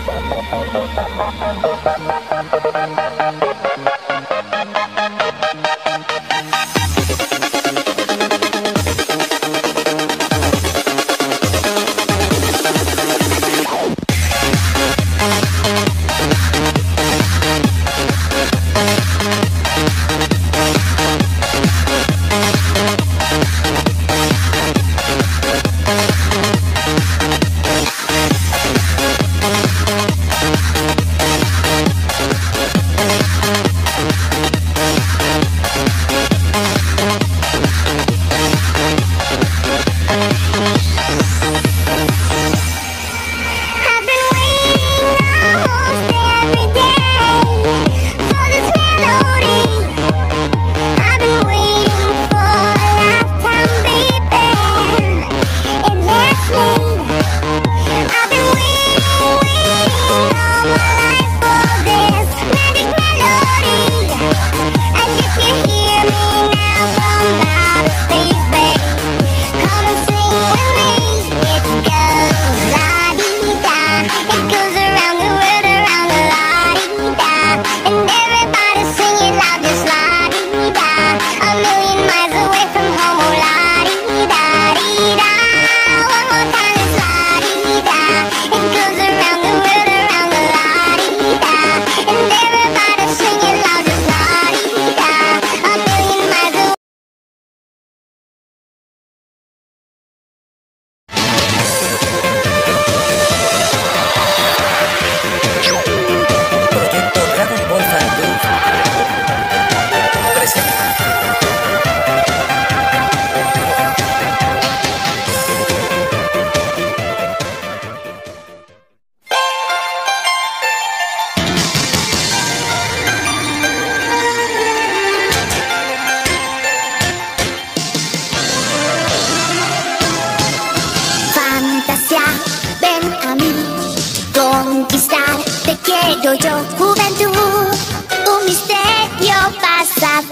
quiero yo, juventud, un misterio vas a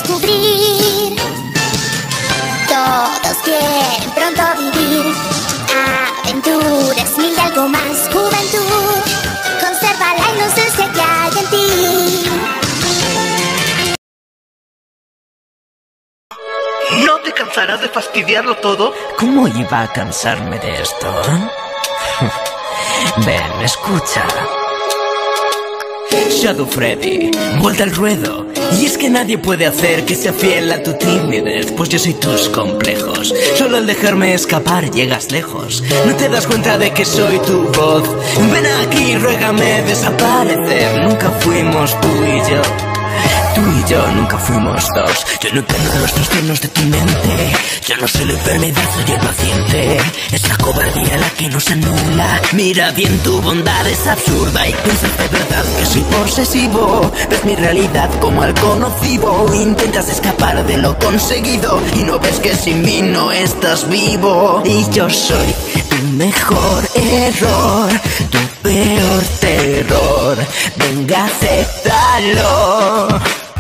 descubrir. Todos quieren pronto vivir aventuras, mil y algo más. Juventud, conserva la inocencia que hay en ti. ¿No te cansarás de fastidiarlo todo? ¿Cómo iba a cansarme de esto? Ven, escucha. Shadow Freddy, vuelta al ruedo. Y es que nadie puede hacer que sea fiel a tu timidez, pues yo soy tus complejos. Solo al dejarme escapar llegas lejos. No te das cuenta de que soy tu voz. Ven aquí, ruégame desaparecer. Nunca fuimos tú y yo. Tú y yo nunca fuimos dos. Yo no entiendo los trastornos de tu mente. Yo no soy la enfermedad, soy el paciente. Es la cobardía la que nos anula. Mira bien, tu bondad es absurda y piensas de verdad que soy posesivo. Ves mi realidad como algo nocivo. Intentas escapar de lo conseguido y no ves que sin mí no estás vivo. Y yo soy tu mejor error, tu peor terror. Venga, acéptalo.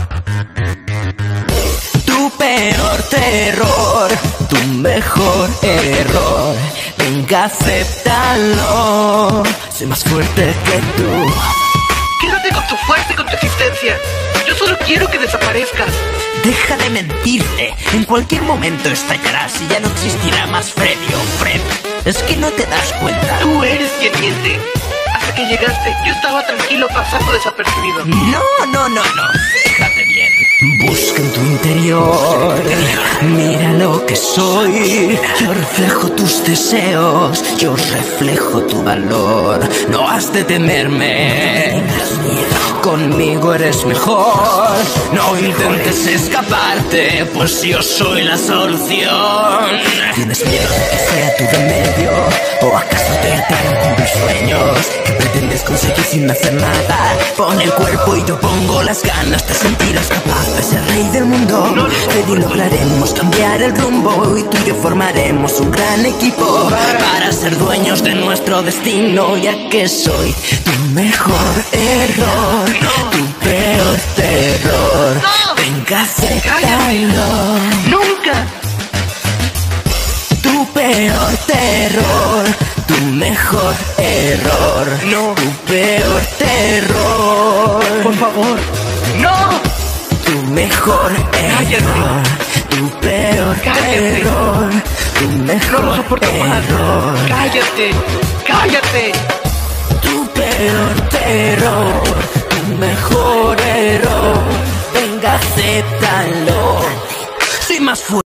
Tu peor terror, tu mejor error. Venga, acéptalo. Soy más fuerte que tú. Quédate con tu fuerza y con tu existencia. Yo solo quiero que desaparezcas. Deja de mentirte. En cualquier momento estallarás y ya no existirá más Freddy o Fred. Es que no te das cuenta. Tú eres quien miente. Hasta que llegaste, yo estaba tranquilo pasando desapercibido. No. Fíjate bien. Busca en tu interior. Mira lo que soy. Yo reflejo tus deseos. Yo reflejo tu valor. No has de temerme. Conmigo eres mejor. No intentes escaparte, pues yo soy la solución. ¿Tienes miedo de que sea tu remedio? ¿O acaso te aterran cumplir sueños que pretendes conseguir sin hacer nada? Pon el cuerpo y yo pongo las ganas. Te sentirás capaz de ser rey del mundo. Freddy, lograremos cambiar el rumbo y tú y yo formaremos un gran equipo para ser dueños de nuestro destino. Ya que soy tu mejor error, tu peor terror. Venga, acéptalo. ¡Nunca! Tu peor terror, Tu mejor error, No. tu peor terror. Por favor. ¡No! Tu mejor error, tu peor Cállate. error, tu No mejor lo soporto más. error, ¡Cállate! ¡Cállate! tu peor terror, tu mejor error. Venga, acéptalo. Sin más fuerza.